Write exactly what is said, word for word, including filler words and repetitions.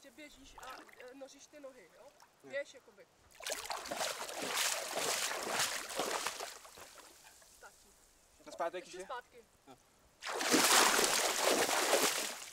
že běžíš a e, noříš ty nohy, jo? Běž, jakoby. Stačí. Na zpátek ještě? Ještě zpátky. Jo.